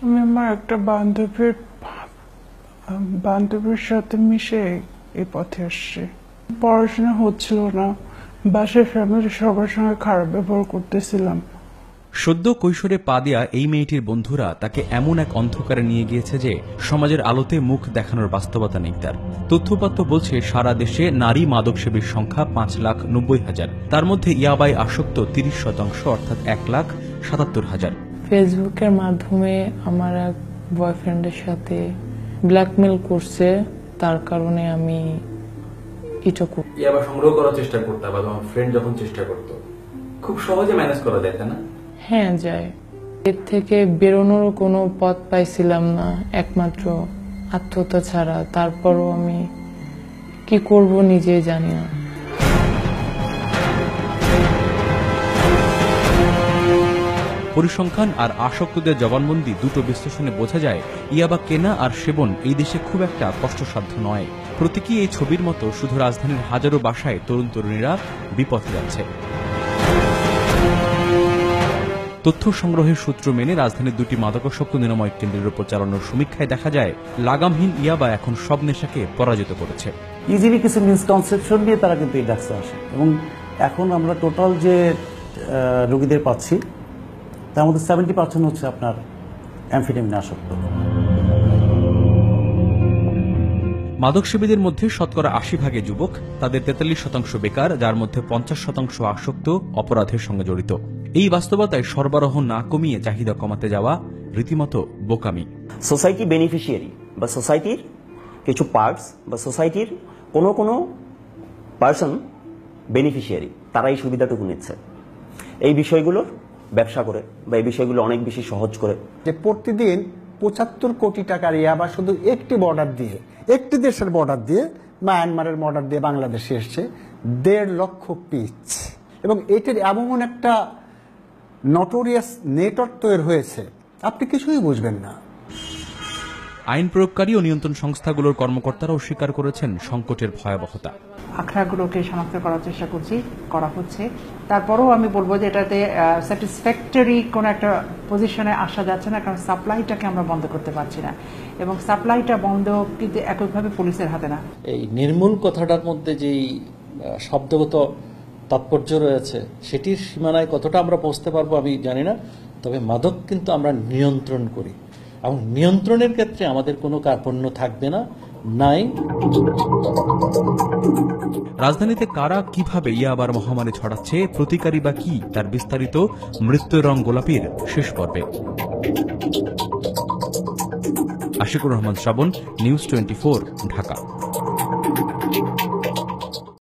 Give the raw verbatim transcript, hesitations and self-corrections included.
আমি আমার একটা বান্ধবীর বান্ধবীর সাথে মিশে এই পথে আসছি। পড়াশোনা হচ্ছিল না, বাসায় ফ্যামিলি সবার সঙ্গে খারাপ ব্যবহার করতেছিলাম। সদ্য কৈশোরে পা দেয়া এই মেয়েটির বন্ধুরা তাকে এমন এক অন্ধকারে নিয়ে গিয়েছে যে সমাজের আলোতে মুখ দেখানোর বাস্তবতা নেই তার। তথ্যপাত্র বলছে সারা দেশে নারী মাদকসেবীর সংখ্যা পাঁচ লাখ নব্বই হাজার, তার মধ্যে ইয়াবাই আসক্ত তিরিশ শতাংশ অর্থাৎ এক লাখ সাতাত্তর হাজার। ফেসবুকের মাধ্যমে আমার এক বয়ফ্রেন্ডের সাথে ব্ল্যাকমেল করছে, তার কারণে আমি এটা ইয়াবা সংগ্রহ করার চেষ্টা করতে বা তোমার ফ্রেন্ড যখন চেষ্টা করতো খুব সহজে ম্যানেজ করা যায়, তাই না? হ্যাঁ যায়। এর থেকে বেরোনোর কোনো পথ পাইছিলাম না, একমাত্র আত্মহত্যা ছাড়া। তারপরও আমি কি করব নিজেই জানি না। পরিসংখ্যান আর আসক্তদের জবানবন্দি দুটো বিশ্লেষণে বোঝা যায় ইয়াবা কেনা আর সেবন এই দেশে খুব একটা কষ্টসাধ্য নয়। প্রতীকী এই ছবির মতো শুধু রাজধানীর হাজারো বাসায় তরুণ তরুণীরা বিপথে যাচ্ছে। তথ্য সংগ্রহের সূত্র মেনে রাজধানীর দুটি মাদকাসক্ত নিরাময় কেন্দ্রের উপর চালানোর সমীক্ষায় দেখা যায় লাগামহীন ইয়াবা এখন সব নেশাকে পরাজিত করেছে। ইজিলি কিছু মিসকনসেপশন নিয়ে তারা কিন্তু এই ডাক্সে আসে, এবং এখন আমরা টোটাল যে রোগীদের পাচ্ছি তার মধ্যে সেভেন্টি পার্সেন্ট হচ্ছে আপনার অ্যামফেটামিন আসক্ত। মাদকসেবীদের মধ্যে শতকরা আশি ভাগে যুবক, তাদের তেতাল্লিশ শতাংশ বেকার, যার মধ্যে পঞ্চাশ শতাংশ আসক্ত অপরাধের সঙ্গে জড়িত। এই বাস্তবতায় সরবরাহ না কমিয়ে চাহিদা কমাতে যাওয়া রীতিমতো বোকামি। সোসাইটি বেনিফিশিয়ারি বা সোসাইটির কিছু পার্টস বা সোসাইটির কোনো কোনো পার্সন বেনিফিশিয়ারি, তারা এই সুবিধাটুকু নিচ্ছে এই বিষয়গুলোর ব্যবসা করে বা এই বিষয়গুলো অনেক বেশি সহজ করে। যে প্রতিদিন পঁচাত্তর কোটি টাকার ইয়াবা শুধু একটি বর্ডার দিয়ে, একটি দেশের বর্ডার দিয়ে, মায়ানমারের বর্ডার দিয়ে বাংলাদেশে এসছে দেড় লক্ষ পিস, এবং এটির এমন একটা নটোরিয়াস নেটওয়ার্ক তৈরি হয়েছে আপনি কিছুই বুঝবেন না। আইন প্রয়োগকারী ও নিয়ন্ত্রণ সংস্থাগুলোর কর্মকর্তারাও স্বীকার করেছেন সংকটের ভয়াবহতা। আখড়াগুলোকে শনাক্ত করার চেষ্টা করছি, করা হচ্ছে। তারপরেও আমি বলবো যে এটাতে স্যাটিসফ্যাক্টরি কোনো একটা পজিশনে আসা যাচ্ছে না, কারণ সাপ্লাইটাকে আমরা বন্ধ করতে পারছি না, এবং সাপ্লাইটা বন্ধ কিন্তু এককভাবে পুলিশের হাতে না। এই নির্মূল কথাটার মধ্যে যেই শব্দগত তাৎপর্য রয়েছে সেটির সীমানায় কতটা আমরা পৌঁছতে পারবো আমি জানি না, তবে মাদক কিন্তু আমরা নিয়ন্ত্রণ করি, এবং নিয়ন্ত্রণের ক্ষেত্রে আমাদের কোনো কার্পণ্য থাকবে না, নাই। রাজধানীতে কারা কিভাবে ইয়াবার মহামারী ছড়াচ্ছে, প্রতিকারী বা কি, তার বিস্তারিত মৃত্যুর রং গোলাপীর শেষ পর্বে। Ashikur Rahman Srabon, news twenty four, Dhaka.